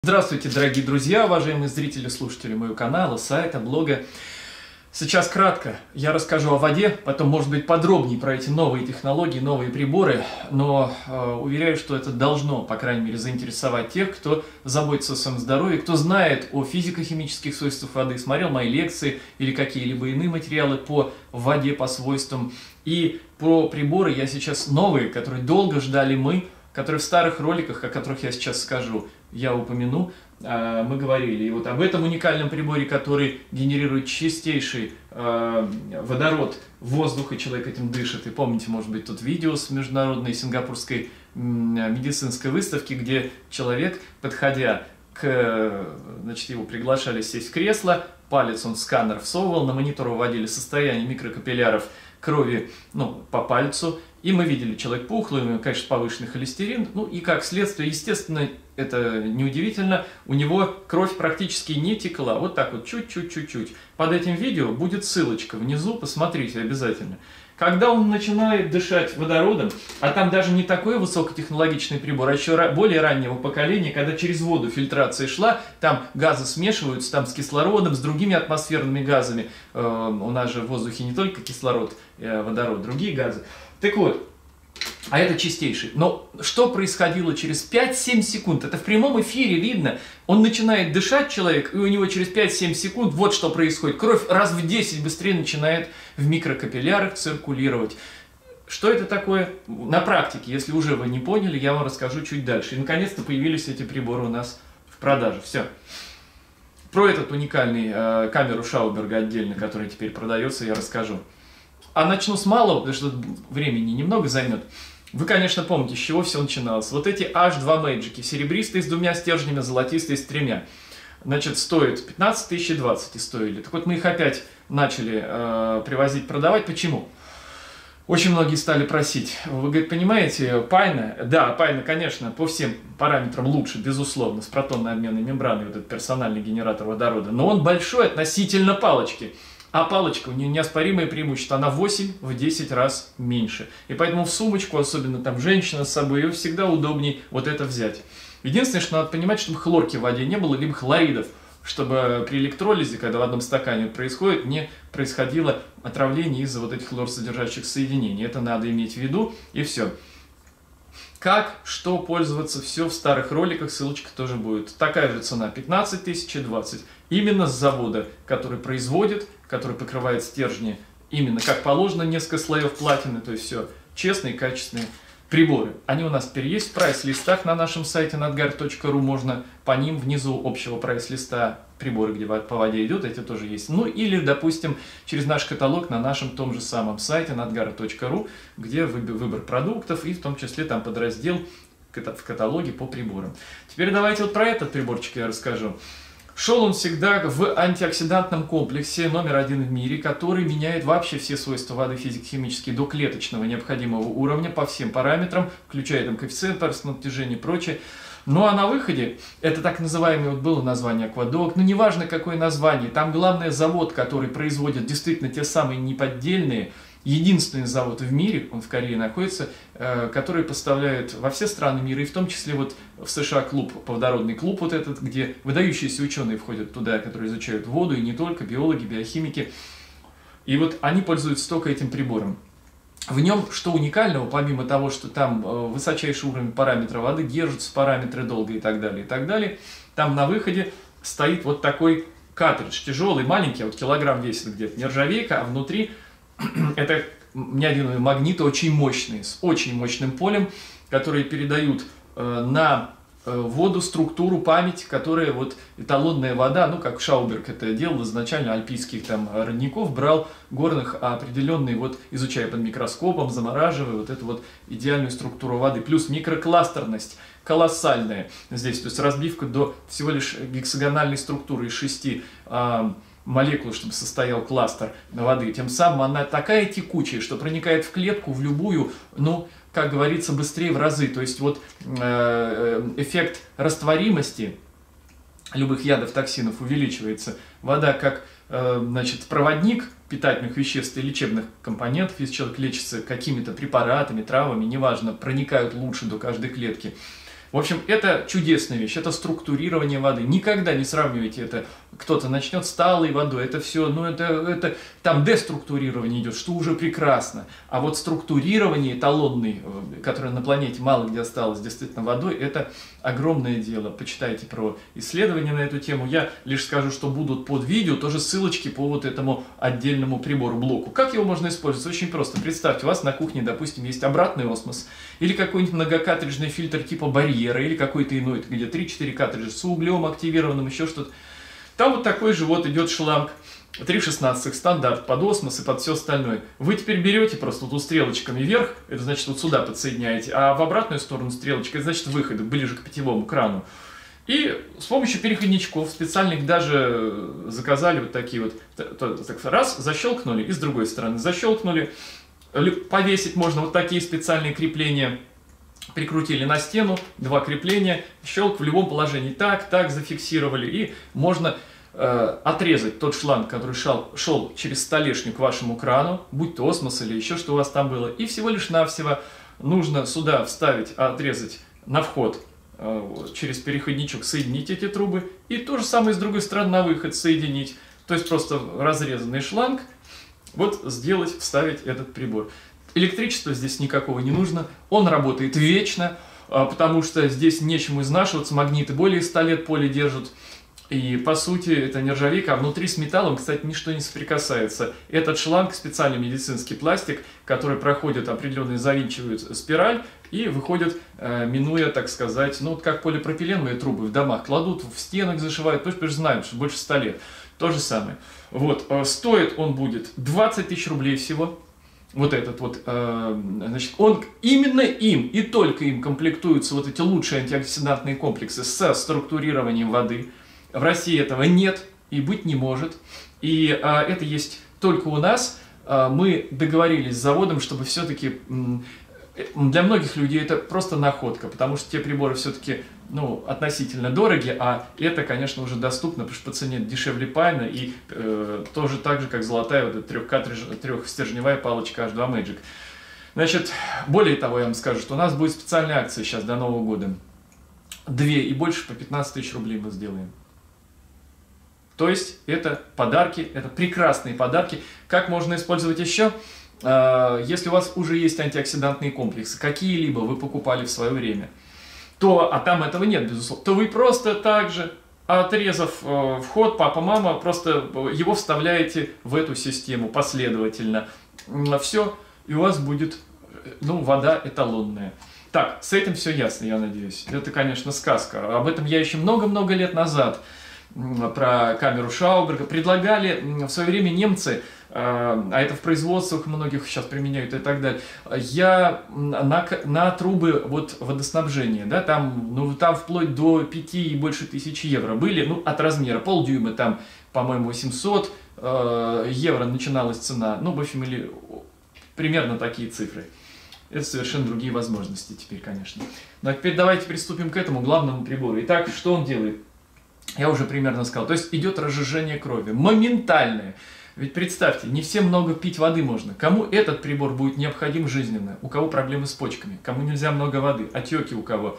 Здравствуйте, дорогие друзья, уважаемые зрители, слушатели моего канала, сайта, блога. Сейчас кратко я расскажу о воде, потом, может быть, подробнее про эти новые технологии, новые приборы, но уверяю, что это должно, по крайней мере, заинтересовать тех, кто заботится о своем здоровье, кто знает о физико-химических свойствах воды, смотрел мои лекции или какие-либо иные материалы по воде, по свойствам. И про приборы я сейчас новые, которые долго ждали мы, которые в старых роликах, о которых я сейчас скажу, я упомяну, мы говорили. И вот об этом уникальном приборе, который генерирует чистейший водород в воздух, и человек этим дышит. И помните, может быть, тут видео с международной сингапурской медицинской выставки, где человек, подходя к, значит, его приглашали сесть в кресло, палец он в сканер всовывал, на монитор выводили состояние микрокапилляров крови, по пальцу, и мы видели, человек пухлый, у него, конечно, повышенный холестерин, и как следствие, естественно, это неудивительно, у него кровь практически не текла, вот так вот, чуть-чуть. Под этим видео будет ссылочка внизу, посмотрите обязательно. Когда он начинает дышать водородом, а там даже не такой высокотехнологичный прибор, а еще более раннего поколения, когда через воду фильтрация шла, там газы смешиваются, там с кислородом, с другими атмосферными газами, у нас же в воздухе не только кислород, водород, другие газы. Так вот, а это чистейший. Но что происходило через 5-7 секунд? Это в прямом эфире видно. Он начинает дышать, человек, и у него через 5-7 секунд вот что происходит. Кровь раз в 10 быстрее начинает в микрокапиллярах циркулировать. Что это такое? На практике, если уже вы не поняли, я вам расскажу чуть дальше. И наконец-то появились эти приборы у нас в продаже. Все. Про этот уникальный камеру Шауберга отдельно, который теперь продается, я расскажу. А начну с малого, потому что времени немного займет. Вы, конечно, помните, с чего все начиналось. Вот эти H2 Magic, серебристые с двумя стержнями, золотистые с тремя. Значит, стоят 15 тысяч и 20 стоили. Так вот, мы их опять начали привозить, продавать. Почему? Очень многие стали просить. Вы, говорит, понимаете, Пайна, да, Пайна, конечно, по всем параметрам лучше, безусловно, с протонной обменной мембраной, вот этот персональный генератор водорода. Но он большой относительно палочки. А палочка, у нее неоспоримое преимущество, она 8-10 раз меньше. И поэтому в сумочку, особенно там женщина с собой, ее всегда удобнее вот это взять. Единственное, что надо понимать, чтобы хлорки в воде не было, либо хлоридов, чтобы при электролизе, когда в одном стакане происходит, не происходило отравление из-за вот этих хлорсодержащих соединений. Это надо иметь в виду, и все. Как, что пользоваться, все в старых роликах, ссылочка тоже будет. Такая же цена, 15 тысяч и 20. Именно с завода, который производит, который покрывает стержни, именно как положено, несколько слоев платины, то есть все честные, качественные приборы. Они у нас теперь есть в прайс-листах на нашем сайте nadgar.ru, можно по ним внизу общего прайс-листа приборы, где по воде идет, эти тоже есть. Или, допустим, через наш каталог на нашем том же самом сайте nadgar.ru, где выбор продуктов и в том числе там подраздел в каталоге по приборам. Теперь давайте вот про этот приборчик я расскажу. Шел он всегда в антиоксидантном комплексе номер 1 в мире, который меняет вообще все свойства воды физико-химические до клеточного необходимого уровня по всем параметрам, включая там коэффициент парусного натяжения и прочее. Ну а на выходе, это так называемое, вот было название Аквадок, неважно какое название, там главное завод, который производит действительно те самые неподдельные, единственный завод в мире, он в Корее находится, который поставляет во все страны мира, и в том числе вот в США клуб, водородный клуб вот этот, где выдающиеся ученые входят туда, которые изучают воду, и не только, биологи, биохимики. И вот они пользуются только этим прибором. В нем, что уникального, помимо того, что там высочайший уровень параметра воды, держатся параметры долго и так далее, там на выходе стоит вот такой картридж, тяжелый, маленький, вот килограмм весит где-то, нержавейка, а внутри это неодиновые магниты, очень мощные, с очень мощным полем, которые передают на воду структуру, память, которая вот эталонная вода, как Шауберг это делал изначально, альпийских там родников, брал горных определенные, вот изучая под микроскопом, замораживая вот эту вот идеальную структуру воды, плюс микрокластерность колоссальная здесь, то есть разбивка до всего лишь гексагональной структуры из 6 молекул, чтобы состоял кластер воды. Тем самым она такая текучая, что проникает в клетку, в любую, как говорится, быстрее в разы. То есть вот эффект растворимости любых ядов, токсинов увеличивается. Вода как проводник питательных веществ и лечебных компонентов, если человек лечится какими-то препаратами, травами, неважно, проникают лучше до каждой клетки. В общем, это чудесная вещь, это структурирование воды. Никогда не сравнивайте это, кто-то начнет с талой водой, это все, ну это там деструктурирование идет, что уже прекрасно. А вот структурирование эталонный, которое на планете мало где осталось действительно водой, это огромное дело. Почитайте про исследования на эту тему. Я лишь скажу, что будут под видео тоже ссылочки по вот этому отдельному прибору-блоку. Как его можно использовать? Очень просто. Представьте, у вас на кухне, допустим, есть обратный осмос, или какой-нибудь многокартриджный фильтр типа барьера, или какой-то иной, где 3-4 картриджа с углем активированным, еще что-то. Там вот такой же вот идет шланг 3,16 стандарт под осмос и под все остальное. Вы теперь берете просто вот стрелочками вверх, это значит вот сюда подсоединяете, а в обратную сторону стрелочка, это значит выход, ближе к питьевому крану. И с помощью переходничков специальных даже заказали вот такие вот, раз, защелкнули, и с другой стороны защелкнули. Повесить можно вот такие специальные крепления. Прикрутили на стену, 2 крепления, щелк в любом положении. Так, зафиксировали. И можно отрезать тот шланг, который шел через столешню к вашему крану, будь то осмос или еще что у вас там было. И всего лишь навсего нужно сюда вставить, отрезать на вход, через переходничок соединить эти трубы. И то же самое с другой стороны на выход соединить. То есть просто разрезанный шланг, вот сделать, вставить этот прибор. Электричества здесь никакого не нужно, он работает вечно, потому что здесь нечему изнашиваться, магниты более 100 лет поле держат. И по сути это нержавейка, а внутри с металлом, кстати, ничто не соприкасается. Этот шланг специальный медицинский пластик, который проходит определенный, завинчивает спираль и выходит, минуя, так сказать, ну вот как полипропиленовые трубы в домах кладут, в стенах зашивают, потому что знаем, что больше 100 лет. То же самое. Вот, стоит он будет 20 тысяч рублей всего. Вот этот вот, значит, он именно им и только им комплектуются вот эти лучшие антиоксидантные комплексы со структурированием воды. В России этого нет и быть не может. И это есть только у нас. Мы договорились с заводом, чтобы все-таки для многих людей это просто находка, потому что те приборы все-таки, ну, относительно дороги, а это, конечно, уже доступно, потому что по цене дешевле пайна и тоже так же, как золотая вот эта трехстержневая палочка H2 Magic. Значит, более того, я вам скажу, что у нас будет специальная акция сейчас до Нового года. 2 и больше по 15 тысяч рублей мы сделаем. То есть это подарки, это прекрасные подарки. Как можно использовать еще? Если у вас уже есть антиоксидантные комплексы, какие-либо вы покупали в свое время, то, а там этого нет, безусловно, то вы просто так же, отрезав вход, папа-мама, просто его вставляете в эту систему последовательно. Все, и у вас будет, ну, вода эталонная. Так, с этим все ясно, я надеюсь. Это, конечно, сказка. Об этом я еще много-много лет назад про камеру Шауберга предлагали в свое время немцы, а это в производствах многих сейчас применяют и так далее. Я на трубы вот водоснабжения, да, там, ну, там вплоть до 5 и больше тысяч евро были, ну, от размера, полдюйма там, по-моему, 800 евро начиналась цена, ну, в общем, или примерно такие цифры. Это совершенно другие возможности теперь, конечно. Ну, а теперь давайте приступим к этому главному прибору. Итак, что он делает? Я уже примерно сказал. То есть идет разжижение крови. Моментальное. Ведь представьте, не всем много пить воды можно. Кому этот прибор будет необходим жизненно? У кого проблемы с почками? Кому нельзя много воды? Отеки у кого?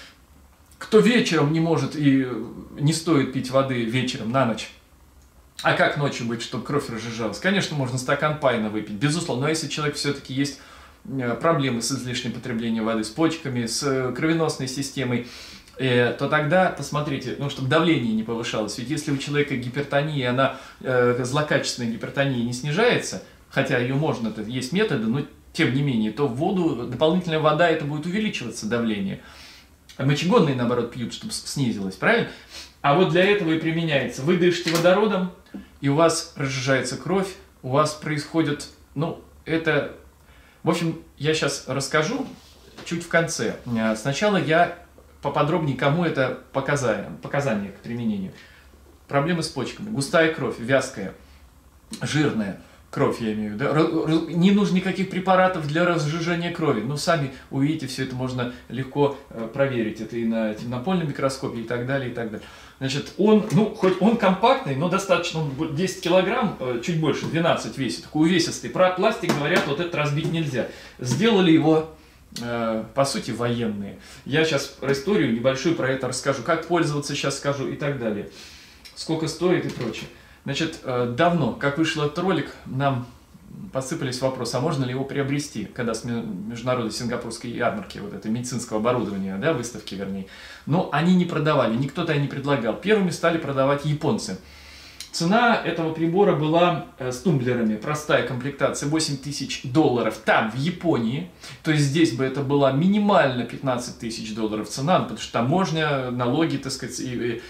Кто вечером не может и не стоит пить воды вечером на ночь? А как ночью быть, чтобы кровь разжижалась? Конечно, можно стакан пайна выпить, безусловно. Но если человек все-таки есть проблемы с излишним потреблением воды, с почками, с кровеносной системой, то тогда, посмотрите, ну, чтобы давление не повышалось. Ведь если у человека гипертония, она, злокачественная гипертония не снижается, хотя ее можно, это есть методы, но тем не менее, то в воду, дополнительная вода, это будет увеличиваться давление. А мочегонные, наоборот, пьют, чтобы снизилось, правильно? А вот для этого и применяется. Вы дышите водородом, и у вас разжижается кровь, у вас происходит, ну, это... В общем, я сейчас расскажу чуть в конце. Сначала я поподробнее, кому это показания к применению. Проблемы с почками, густая кровь, вязкая, жирная кровь, я имею в виду. Не нужно никаких препаратов для разжижения крови. Ну, сами увидите, все это можно легко проверить. Это и на темнопольном микроскопе, и так далее, и так далее. Значит, он, ну, хоть он компактный, но достаточно, 10 килограмм, чуть больше, 12 весит, такой увесистый. Про пластик говорят, вот это разбить нельзя. Сделали его по сути, военные. Я сейчас про историю небольшую про это расскажу, как пользоваться сейчас скажу и так далее. Сколько стоит и прочее. Значит, давно, как вышел этот ролик, нам посыпались вопросы, а можно ли его приобрести, когда с международной сингапурской ярмарки, вот это медицинского оборудования, да, выставки вернее, но они не продавали, никто тогда не предлагал. Первыми стали продавать японцы. Цена этого прибора была с тумблерами, простая комплектация, $8000 там, в Японии. То есть здесь бы это была минимально $15 000 цена, потому что таможня, налоги, так сказать, и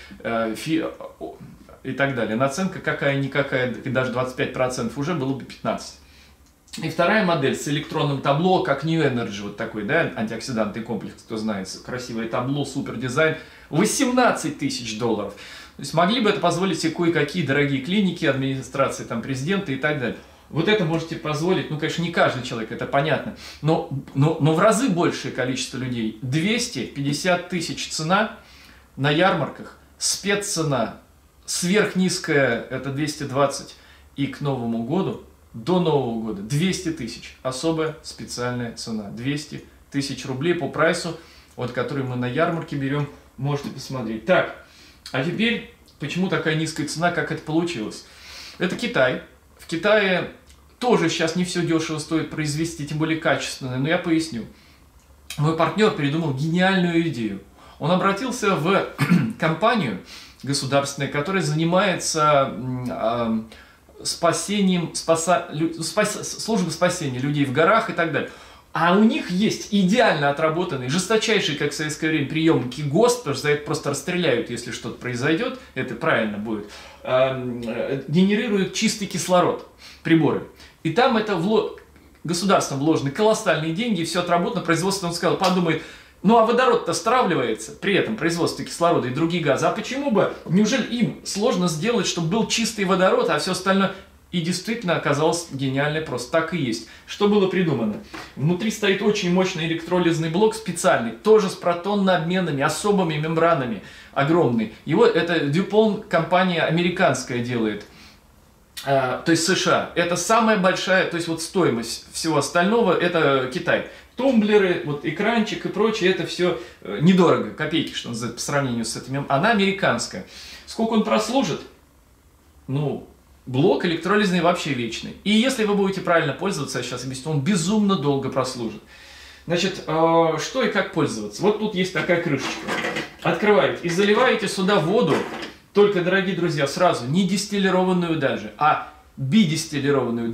так далее. Наценка какая-никакая, даже 25% уже было бы 15%. И вторая модель с электронным табло, как New Energy, вот такой, да, антиоксидантный комплекс, кто знает, красивое табло, супер дизайн, $18 000. То есть могли бы это позволить себе кое-какие дорогие клиники, администрации, там, президента и так далее. Вот это можете позволить, ну, конечно, не каждый человек, это понятно, но в разы большее количество людей. 250 000 цена на ярмарках, спеццена, сверхнизкая, это 220, и к Новому году, до Нового года, 200 000, особая специальная цена, 200 000 рублей по прайсу, вот, который мы на ярмарке берем, можете посмотреть. Так. А теперь, почему такая низкая цена, как это получилось? Это Китай. В Китае тоже сейчас не все дешево стоит произвести, тем более качественное, но я поясню. Мой партнер придумал гениальную идею. Он обратился в компанию государственную, которая занимается спасением, службой спасения людей в горах и так далее. А у них есть идеально отработанные, жесточайшие, как в советское время, приемники ГОСТ, потому что за это просто расстреляют, если что-то произойдет, это правильно будет, генерируют чистый кислород, приборы. И там это государством вложены колоссальные деньги, и все отработано, производство, он сказал, подумает, ну а водород-то стравливается, при этом производство кислорода и другие газы, а почему бы, неужели им сложно сделать, чтобы был чистый водород, а все остальное... И действительно оказалось гениально просто. Так и есть. Что было придумано? Внутри стоит очень мощный электролизный блок специальный, тоже с протонно-обменными, особыми мембранами, огромный. Его это DuPont, компания американская делает, то есть США. Это самая большая, то есть вот стоимость всего остального, это Китай. Тумблеры, вот экранчик и прочее, это все недорого, копейки, что называется, по сравнению с этим. Она американская. Сколько он прослужит? Ну... Блок электролизный вообще вечный. И если вы будете правильно пользоваться, я сейчас объясню, он безумно долго прослужит. Значит, что и как пользоваться? Вот тут есть такая крышечка. Открываете и заливаете сюда воду, только, дорогие друзья, сразу не дистиллированную даже, а бидистиллированную,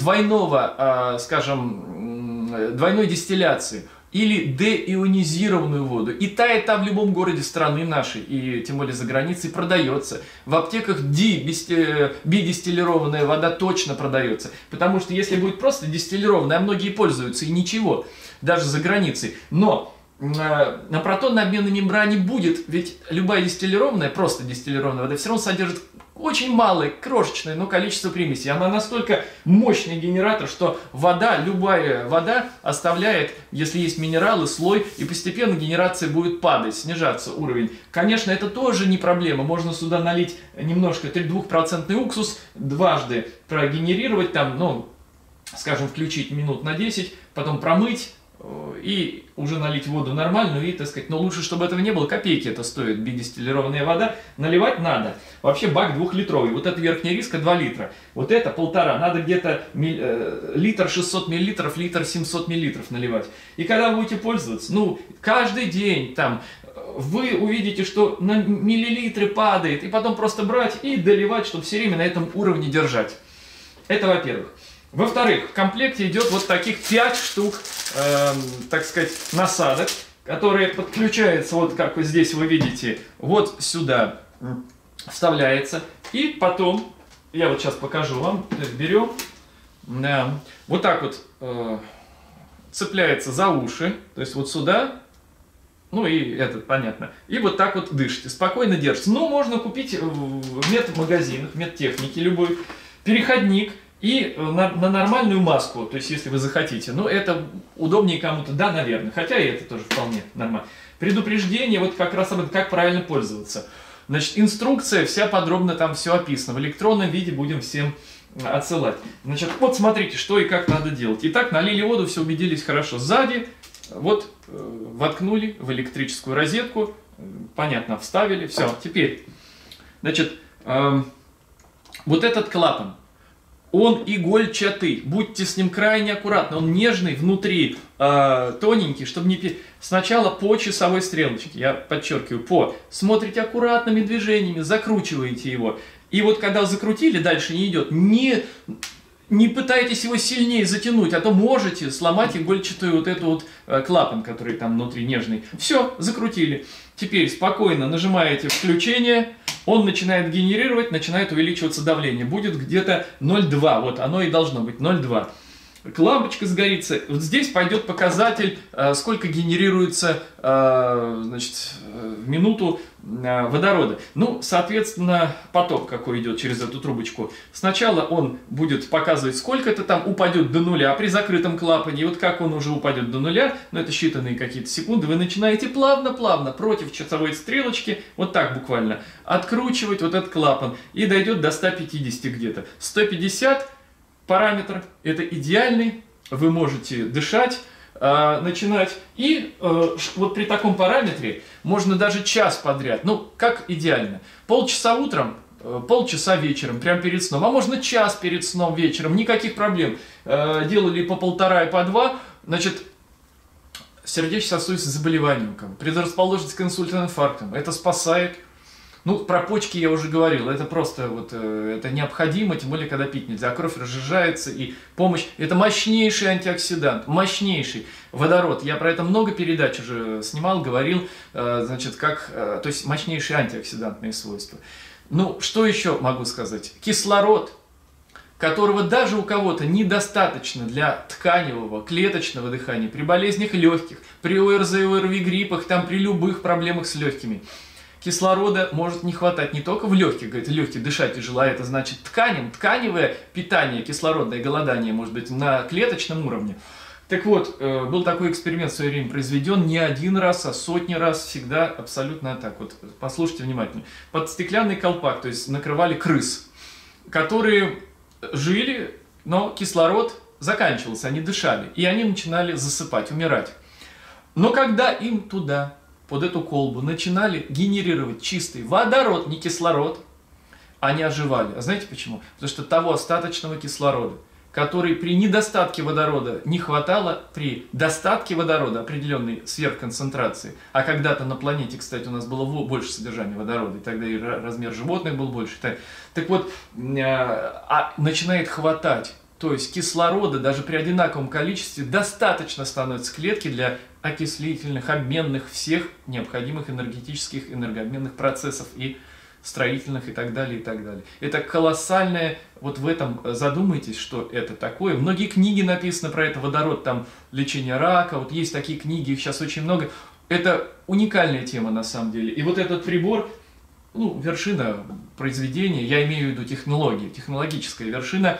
двойной дистилляции. Или деионизированную воду. И та в любом городе страны нашей, и тем более за границей, продается. В аптеках бидистиллированная вода точно продается. Потому что если будет просто дистиллированная, а многие пользуются, и ничего, даже за границей. Но на протонной обменной мембране будет, ведь любая дистиллированная, просто дистиллированная вода, все равно содержит очень малое, крошечное, но количество примесей. Она настолько мощный генератор, что вода, любая вода оставляет, если есть минералы, слой, и постепенно генерация будет падать, снижаться уровень. Конечно, это тоже не проблема. Можно сюда налить немножко 2% уксус, дважды прогенерировать, там, ну, скажем, включить минут на 10, потом промыть, и уже налить воду нормальную, и, так сказать, но лучше, чтобы этого не было, копейки это стоит, бидистиллированная вода, наливать надо. Вообще бак 2-литровый, вот эта верхняя риска 2 литра, вот это 1,5, надо где-то литр 600 миллилитров, литр 700 миллилитров наливать. И когда вы будете пользоваться, ну, каждый день там, вы увидите, что на миллилитры падает, и потом просто брать и доливать, чтобы все время на этом уровне держать. Это во-первых. Во-вторых, в комплекте идет вот таких 5 штук, так сказать, насадок, которые подключаются, вот как вот здесь вы видите, вот сюда вставляется. И потом, я вот сейчас покажу вам, то есть берем, да, вот так вот цепляется за уши, то есть вот сюда, ну и этот, понятно, и вот так вот дышите, спокойно держите. Ну, можно купить в медмагазинах, медтехники любой, переходник. И на нормальную маску, то есть если вы захотите, ну это удобнее кому-то, да, наверное, хотя и это тоже вполне нормально. Предупреждение, вот как раз об этом, как правильно пользоваться. Значит, инструкция, вся подробно там все описано, в электронном виде будем всем отсылать. Значит, вот смотрите, что и как надо делать. Итак, налили воду, все убедились хорошо. Сзади Вот воткнули в электрическую розетку, понятно, вставили, все. Теперь, значит, вот этот клапан, он игольчатый, будьте с ним крайне аккуратны, он нежный внутри, тоненький, чтобы не... Сначала по часовой стрелочке, я подчеркиваю, смотрите аккуратными движениями, закручиваете его. И вот когда закрутили, дальше не идет, не пытайтесь его сильнее затянуть, а то можете сломать игольчатую вот эту вот клапан, который там внутри нежный. Все, закрутили. Теперь спокойно нажимаете включение, он начинает генерировать, начинает увеличиваться давление. Будет где-то 0,2, вот оно и должно быть 0,2. Лампочка сгорится. Вот здесь пойдет показатель, сколько генерируется, значит, в минуту водорода. Ну, соответственно, поток какой идет через эту трубочку. Сначала он будет показывать, сколько это там упадет до нуля при закрытом клапане. И вот как он уже упадет до нуля, ну, это считанные какие-то секунды, вы начинаете плавно-плавно против часовой стрелочки, вот так буквально, откручивать вот этот клапан. И дойдет до 150 где-то. 150 параметр, это идеальный, вы можете дышать, начинать. И вот при таком параметре можно даже час подряд, ну как идеально, полчаса утром, полчаса вечером, прямо перед сном, а можно час перед сном вечером, никаких проблем. Делали по 1,5 и по 2, значит, сердечно-сосудистые заболевания у кого, предрасположенность к инсультным инфарктам, это спасает. Ну, про почки я уже говорил, это просто вот, это необходимо, тем более, когда пить нельзя, кровь разжижается, и помощь, это мощнейший антиоксидант, мощнейший водород, я про это много передач уже снимал, говорил, значит, как, то есть мощнейшие антиоксидантные свойства. Ну, что еще могу сказать? Кислород, которого даже у кого-то недостаточно для тканевого, клеточного дыхания, при болезнях легких, при ОРЗ, ОРВИ, гриппах, там, при любых проблемах с легкими. Кислорода может не хватать не только в легких, говорит, легкие дышать тяжело, это значит тканям, тканевое питание, кислородное голодание может быть на клеточном уровне. Так вот, был такой эксперимент в свое время произведен не один раз, а сотни раз, всегда абсолютно так. Вот послушайте внимательно. Под стеклянный колпак, то есть накрывали крыс, которые жили, но кислород заканчивался, они дышали, и они начинали засыпать, умирать. Но когда им туда, под эту колбу, начинали генерировать чистый водород, не кислород, они оживали. А знаете почему? Потому что того остаточного кислорода, который при недостатке водорода не хватало, при достатке водорода определенной сверхконцентрации, а когда-то на планете, кстати, у нас было больше содержания водорода, и тогда и размер животных был больше. Так вот, начинает хватать. То есть кислорода даже при одинаковом количестве достаточно становится клетки для окислительных, обменных, всех необходимых энергетических, энергообменных процессов и строительных и так далее, и так далее. Это колоссальное, вот в этом задумайтесь, что это такое. Многие книги написаны про это, водород, там, лечение рака, вот есть такие книги, их сейчас очень много. Это уникальная тема на самом деле. И вот этот прибор, ну, вершина произведения, я имею в виду технологии, технологическая вершина,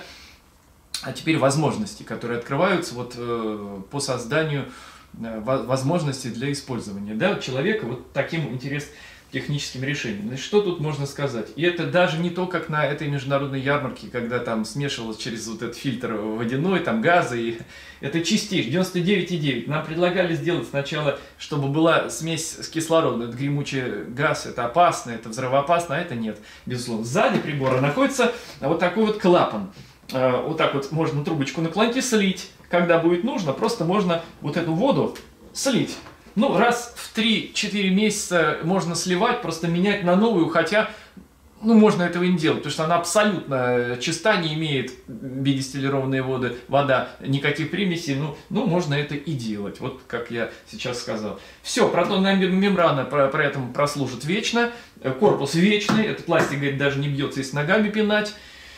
а теперь возможности, которые открываются вот, по созданию возможностей для использования, да, человека вот таким интересным техническим решением. Значит, что тут можно сказать? И это даже не то, как на этой международной ярмарке, когда там смешивалось через вот этот фильтр водяной, там газы, и это чистейший, 99,9. Нам предлагали сделать сначала, чтобы была смесь с кислородом, это гремучий газ, это опасно, это взрывоопасно, а это нет, безусловно. Сзади прибора находится вот такой вот клапан. Вот так вот можно трубочку наклонить и слить. Когда будет нужно, просто можно вот эту воду слить. Ну, раз в 3-4 месяца можно сливать, просто менять на новую, хотя, ну, можно этого и не делать, потому что она абсолютно чиста, не имеет бидистиллированные вода, никаких примесей, ну, можно это и делать, вот как я сейчас сказал. Все, протонная мембрана при этом прослужит вечно, корпус вечный, этот пластик, говорит, даже не бьется, если ногами пинать.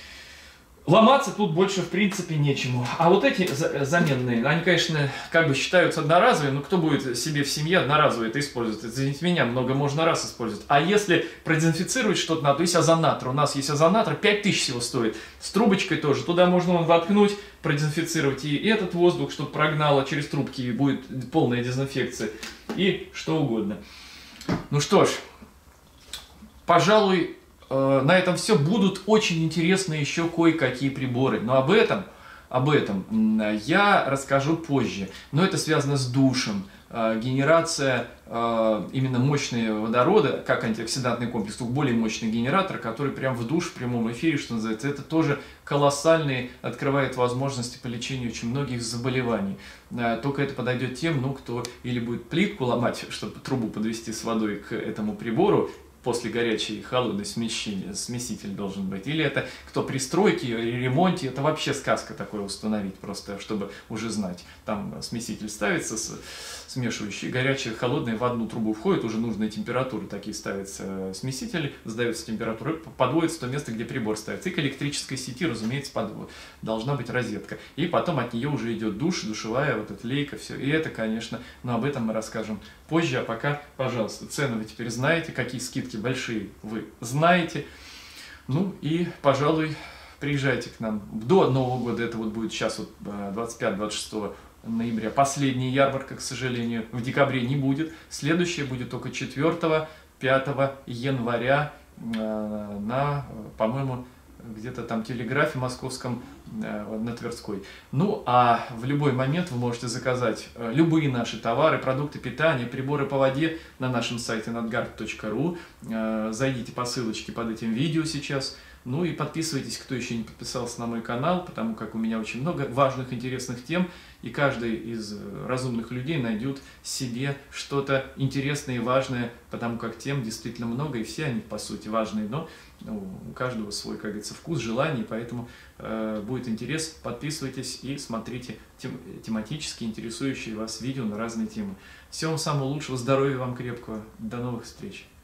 Ломаться тут больше, в принципе, нечему. А вот эти заменные, они, конечно, как бы считаются одноразовыми, но кто будет себе в семье одноразовые это использовать? Извините меня, много можно раз использовать. А если продезинфицировать что-то надо, то есть озонатор. У нас есть озонатор, 5000 всего стоит. С трубочкой тоже. Туда можно воткнуть, продезинфицировать и этот воздух, чтобы прогнало через трубки, и будет полная дезинфекция. И что угодно. Ну что ж, пожалуй, на этом все. Будут очень интересные еще кое-какие приборы. Но об этом об этом я расскажу позже, но это связано с душем. Генерация именно мощного водорода, как антиоксидантный комплекс, более мощный генератор, который прям в душ, в прямом эфире, что называется, это тоже колоссальный, открывает возможности по лечению очень многих заболеваний. Только это подойдет тем, ну, кто или будет плитку ломать, чтобы трубу подвести с водой к этому прибору, после горячей и холодной смеситель должен быть. Или это кто при стройке или ремонте, это вообще сказка такое установить, просто чтобы уже знать. Там смеситель ставится, смешивающий, горячее и холодное в одну трубу входит, уже нужные температуры такие ставятся смесители, сдается температура, подводится в то место, где прибор ставится. И к электрической сети, разумеется, должна быть розетка. И потом от нее уже идет душ, душевая, вот эта лейка, все. И это, конечно, но об этом мы расскажем позже, а пока, пожалуйста, цены вы теперь знаете, какие скидки большие вы знаете. Ну и, пожалуй, приезжайте к нам до Нового года, это вот будет сейчас вот 25-26 ноября, последняя ярмарка, к сожалению, в декабре не будет, следующая будет только 4-5 января на, по-моему, где-то там телеграфе московском на Тверской. Ну, а в любой момент вы можете заказать любые наши товары, продукты питания, приборы по воде на нашем сайте nadgard.ru. Зайдите по ссылочке под этим видео сейчас. Ну и подписывайтесь, кто еще не подписался на мой канал, потому как у меня очень много важных, интересных тем, и каждый из разумных людей найдет себе что-то интересное и важное, потому как тем действительно много, и все они, по сути, важные, но у каждого свой, как говорится, вкус, желание, поэтому будет интерес, подписывайтесь и смотрите тематически интересующие вас видео на разные темы. Всего вам самого лучшего, здоровья вам крепкого, до новых встреч!